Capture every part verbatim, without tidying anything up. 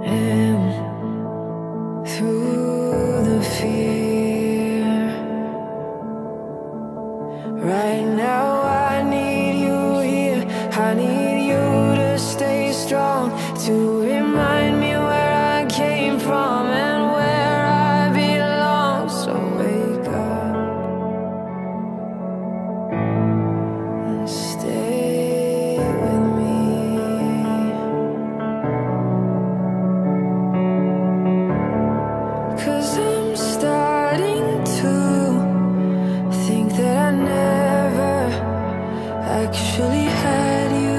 am through the fear. Right now I need you here. I need you to stay strong, to remind me where I came from and where I belong. So wake up and stay with me. Cause I'm starting to think that I never actually had you.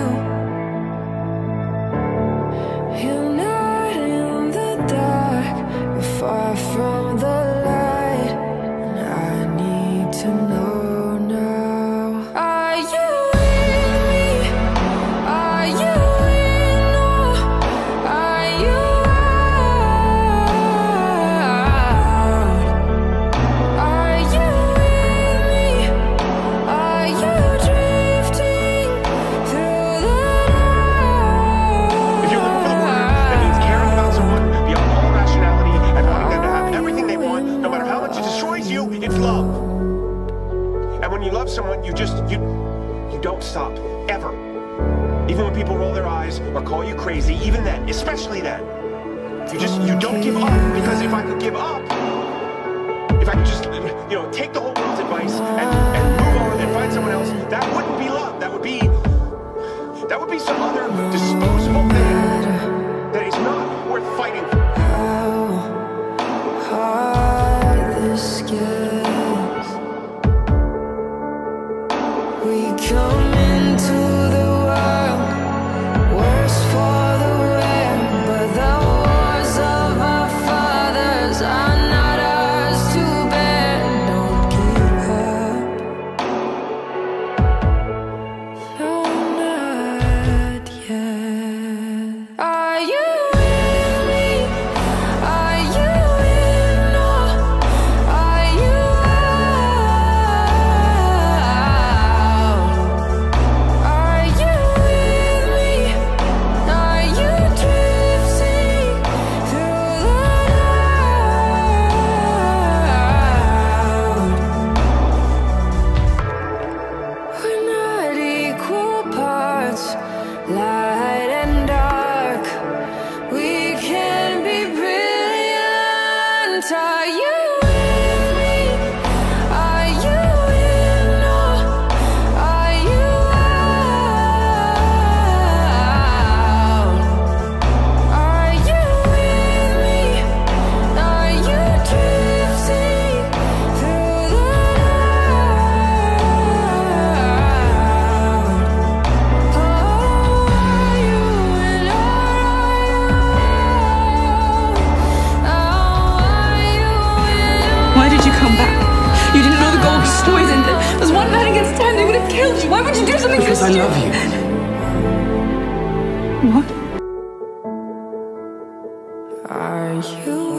You're not in the dark, you're far from the light, and I need to know now. Are you in me? Are you in? Or are you out? Are you in me? Are you drifting through the If you're looking for the word, that means caring about someone beyond all rationality and wanting them to have everything they want, no matter how much it destroys you. It's love. And when you love someone, you just, you, you don't stop, ever. Even when people roll their eyes or call you crazy, even then, especially then, you just, you don't give up. Because if I could give up, if I could just, you know, take the whole world's advice and, and move on and find someone else, that wouldn't be love. That would be, that would be some other disposable thing that is not worth fighting for. how hard this gets. We come into the world worse for the wear, but the wars of our fathers are not ours to bear. Don't give up, no, not yet. Are you with me? Are you in? Or are you out? Are you with me? Are you drifting through the night? We're not equal parts, light and dark. We can be brilliant. Are you with me? Are you in? Or are you out? Are you with me? Are you drifting through the night? Are you in? Or are you out? Why did you come back? You didn't know the gold was poisoned. There's one man against ten, they would have killed you. Why would you do something Because so I love stupid? you. What? Are you